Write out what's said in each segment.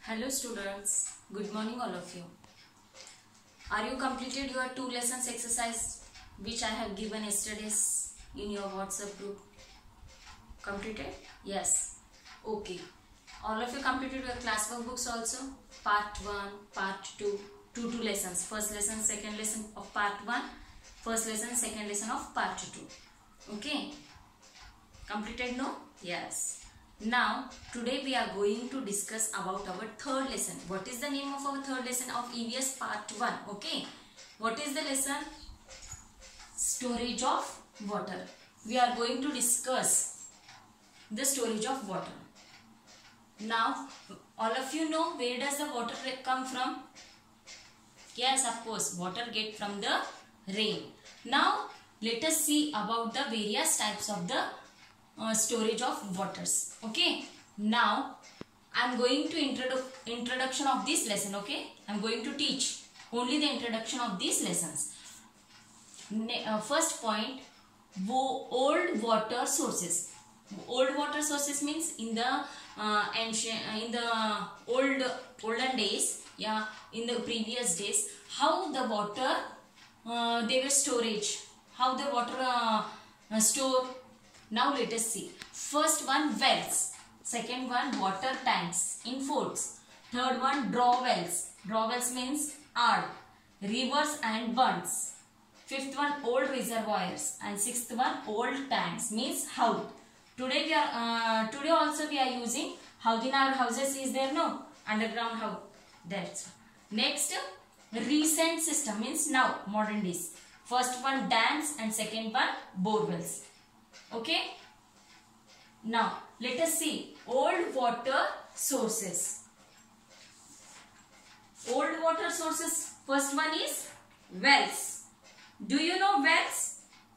Hello students, good morning all of you. Are you completed your 2 lessons exercise which I have given yesterday's in your WhatsApp group? Completed? Yes. Okay. All of you completed your class workbooks also? Part 1, part 2, two lessons. First lesson, second lesson of part 1, first lesson, second lesson of part 2. Okay. Completed no? Yes. Now, today we are going to discuss about our third lesson. What is the name of our third lesson of EVS part 1? Okay. What is the lesson? Storage of water. We are going to discuss the storage of water. Now, all of you know where does the water come from? Yes, of course, water get from the rain. Now, let us see about the various types of the storage of waters. Okay, now I am going to introduction of this lesson. Okay, I am going to teach only the introduction of these lessons. First point, old water sources. Old water sources means in the ancient, in the olden days, yeah, in the previous days, how the water they were storage, how the water store. Now let us see. First one, wells. Second one, water tanks in forts. Third one, draw wells. Draw wells means are rivers and bunds. Fifth one, old reservoirs. And sixth one, old tanks means house. Today today also we are using house in our houses. Is there no underground house? That's next, recent system means now modern days. First one, dams, and second one, bore wells. Okay. Now let us see old water sources. Old water sources. First one is wells. Do you know wells?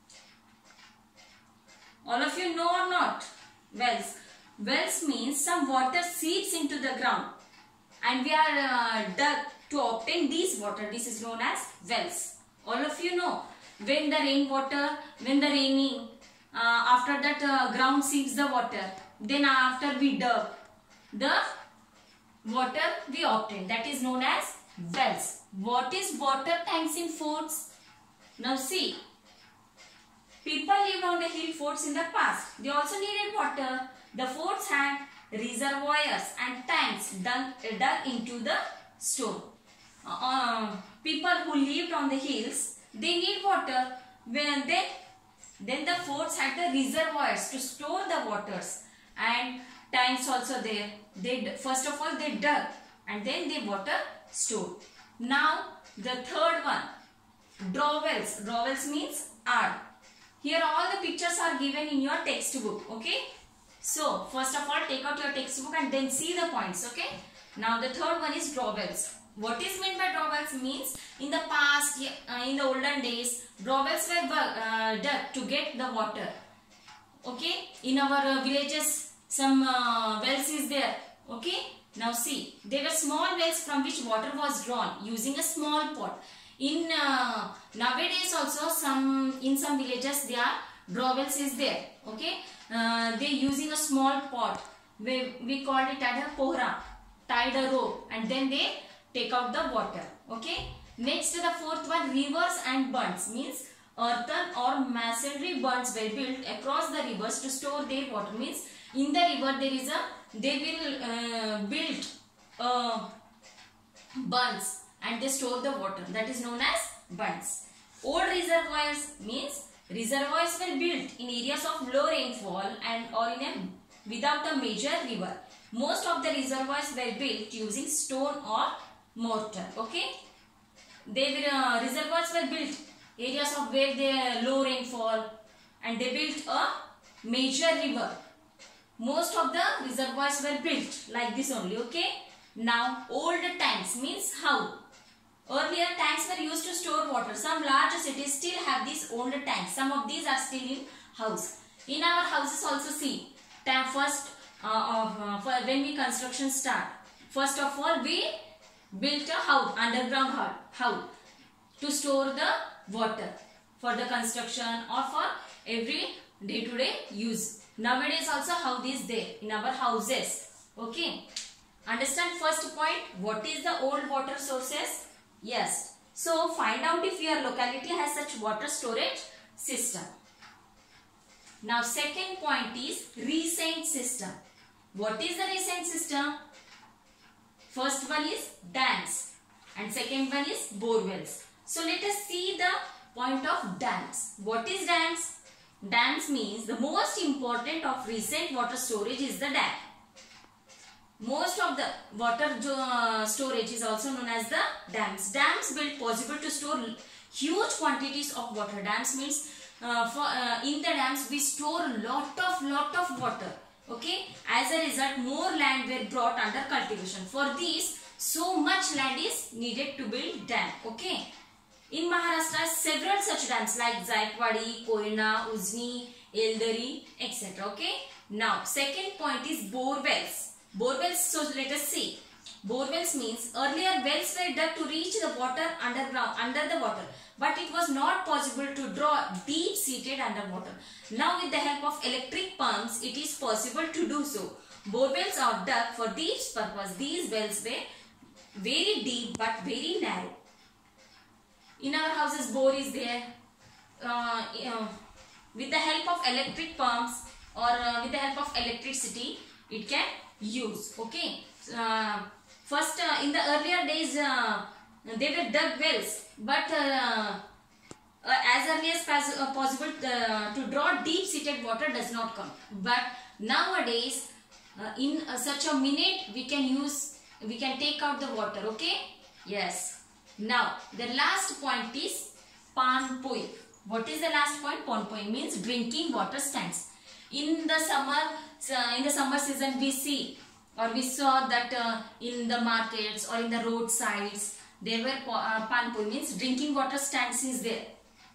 All of you know or not? Wells. Wells means some water seeps into the ground and we are dug to obtain this water. This is known as wells. All of you know when the rainwater, when the raining, after that ground seeps the water, then after we dug the water we obtain, that is known as wells. What is water tanks in forts? Now see, people lived on the hill forts in the past. They also needed water. The forts had reservoirs and tanks dug into the stone. People who lived on the hills, they need water. Then the forts had the reservoirs to store the waters and tanks also there. First of all they dug and then they water stored. Now the third one, draw wells. Draw wells means are. Here all the pictures are given in your textbook. Okay. So first of all take out your textbook and then see the points. Okay. Now the third one is draw wells. What is meant by draw wells means in the past, in the olden days, draw wells were dug to get the water. Okay, in our villages some wells is there. Okay, now see, there were small wells from which water was drawn using a small pot. In nowadays also in some villages there are draw wells is there. Okay, they using a small pot. We called it as a pohra, tied a rope and then they take out the water. Okay. Next, the fourth one, rivers and bunds means earthen or masonry bunds were built across the rivers to store their water. Means in the river they will build bunds and they store the water. That is known as bunds. Old reservoirs means reservoirs were built in areas of low rainfall and or without a major river. Most of the reservoirs were built using stone or mortar. Okay, reservoirs were built areas of where there low rainfall and they built a major river. Most of the reservoirs were built like this only. Okay. Now old tanks means how earlier tanks were used to store water. Some large cities still have these old tanks. Some of these are still in house. In our houses also see first when we construction start, first of all we built a house, underground house to store the water for the construction or for every day-to-day use. Nowadays also how this there in our houses. Okay. Understand first point, what is the old water sources? Yes. So find out if your locality has such water storage system. Now second point is recent system. What is the recent system? First one is dams and second one is borewells. So let us see the point of dams. What is dams? Dams means the most important of recent water storage is the dam. Most of the water storage is also known as the dams. Dams built possible to store huge quantities of water. Dams means in the dams we store lot of water. Okay. As a result, more land were brought under cultivation. For this, so much land is needed to build dam. Okay. In Maharashtra, several such dams like Jaikwadi, Koyna, Ujni, Eldari, etc. Okay. Now, second point is borewells. Borewells, so let us see. Borewells means earlier wells were dug to reach the water underground, under the water. But it was not possible to draw deep-seated underwater. Now with the help of electric pumps, it is possible to do so. Borewells are dug for this purpose. These wells were very deep but very narrow. In our houses, bore is there. With the help of electric pumps or with the help of electricity, it can use. Okay. First, in the earlier days, they were dug wells, but as early as possible to draw deep-seated water does not come. But nowadays, in such a minute, we can take out the water. Okay. Yes. Now, the last point is panpoi. What is the last point? Panpoi means drinking water stands. In the summer season, we saw that in the markets or in the roadsides, there were panpoi means drinking water stands is there.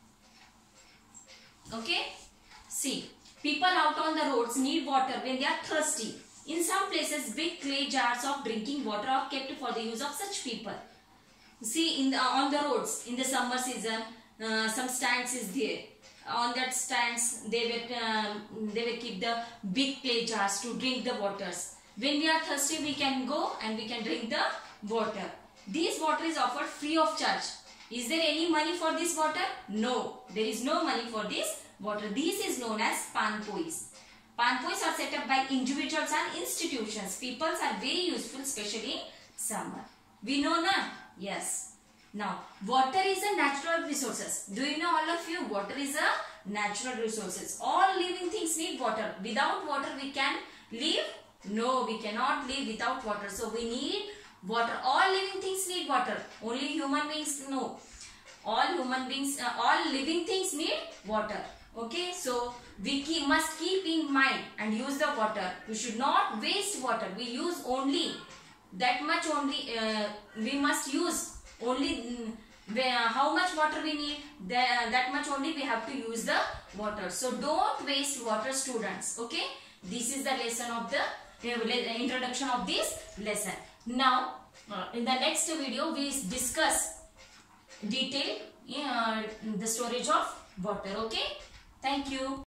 Okay. See, people out on the roads need water when they are thirsty. In some places, big clay jars of drinking water are kept for the use of such people. See, on the roads in the summer season, some stands is there. On that stands, they will keep the big clay jars to drink the waters. When we are thirsty, we can go and we can drink the water. This water is offered free of charge. Is there any money for this water? No, there is no money for this water. This is known as panpois. Panpois are set up by individuals and institutions. People are very useful, especially in summer. We know na? Yes. Now, water is a natural resources. Do you know, all of you, water is a natural resources. All living things need water. Without water, we can live? No, we cannot live without water. So, we need water. All living things need water. Only human beings, no. All living things need water. Okay, so we must keep in mind and use the water. We should not waste water. We use only that much only. We must use only how much water we need. That much only we have to use the water. So don't waste water, students. Okay, this is the lesson of the introduction of this lesson. Now in the next video we discuss detail the storage of water. Okay, thank you.